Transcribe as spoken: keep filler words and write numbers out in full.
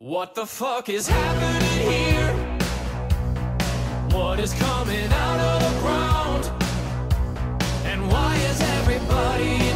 What the fuck is happening here? What is coming out of the ground? And why is everybody